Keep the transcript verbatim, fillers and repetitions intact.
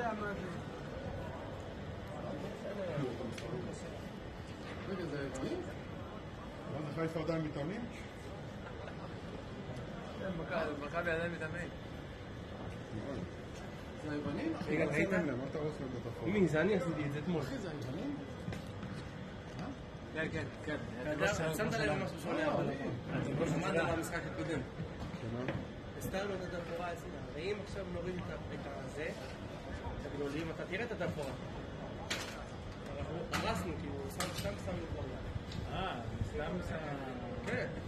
יודע מה זה. רגע, זה יוונים? מה זה חיפה עדיין מתאמנים? כן, מכבי עדיין מתאמן. זה היוונים? רגע, ראית? מה אתה רואה להם בתפור? מי, זה אני עשיתי את זה אתמול. אחי, זה היוונים? כן, כן, כן. שמת לב משהו שונה, אבל לא שמעת במשחק הקודם. הסתרנו את התפורה עשינו, ואם עכשיו נוריד את הזה, את הגדולים, אתה תראה את התפורה. אנחנו הרסנו, כאילו, סתם שמנו כבר. אה, סתם... כן.